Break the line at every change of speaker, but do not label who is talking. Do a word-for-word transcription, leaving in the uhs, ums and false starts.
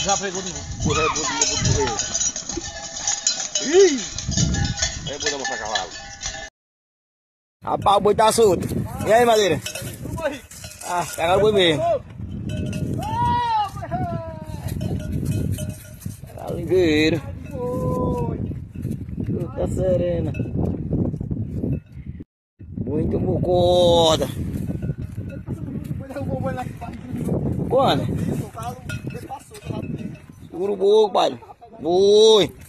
Já pegou de novo.
Correr, bom dia, bom correr. Ih! Aí, bom dar pra cavalo.
Rapaz, o boi tá solto. E aí, Madeira? Ah, pegaram o boi mesmo. Galingueiro. Fruta serena. Boi tomou corda. Quando? Segura o boi, pai. Boi.